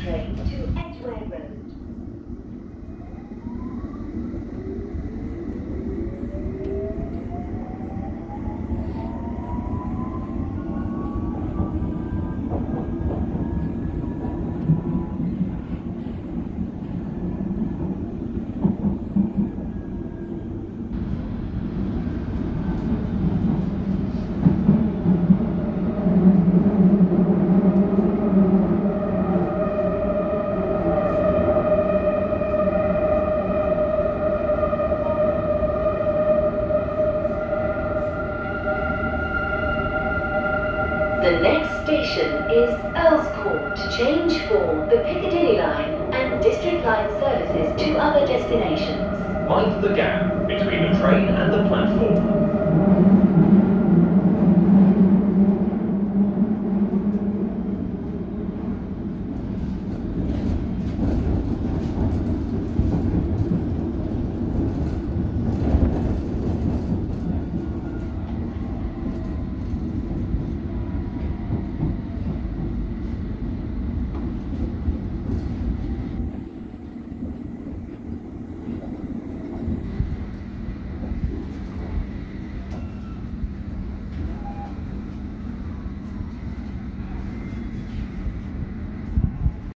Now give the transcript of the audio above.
train to Edgware Road. The next station is Earl's Court to change for the Piccadilly line and District line services to other destinations. Mind the gap between the train and the platform.